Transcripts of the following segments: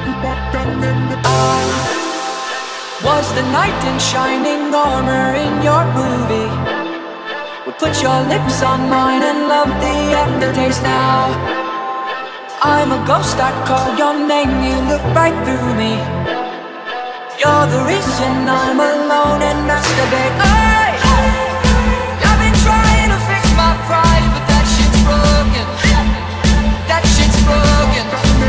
Was the knight in shining armor in your movie? Would put your lips on mine and love the aftertaste now. I'm a ghost, I call your name, you look right through me. You're the reason I'm alone and masturbate. Hey! I've been trying to fix my pride, but that shit's broken. That shit's broken.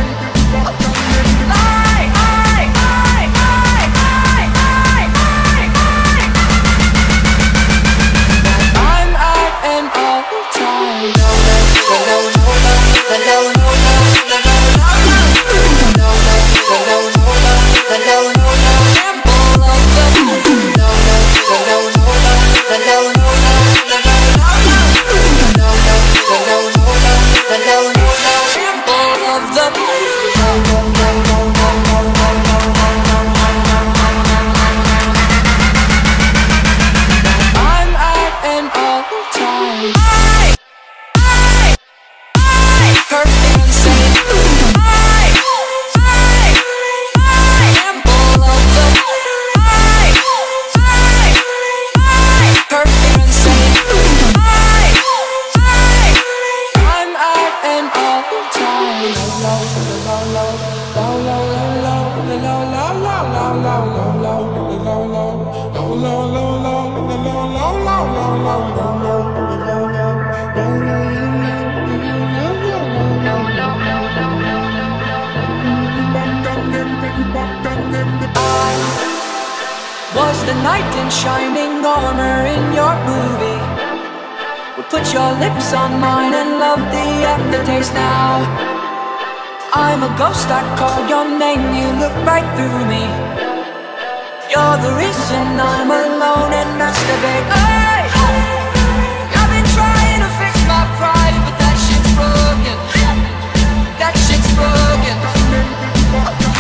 Was the knight in shining armor in your movie? Would put your lips on mine and love the aftertaste now. I'm a ghost, I call your name, you look right through me. You're the reason I'm alone and masturbate. Hey! I've been trying to fix my pride, but that shit's broken. That shit's broken.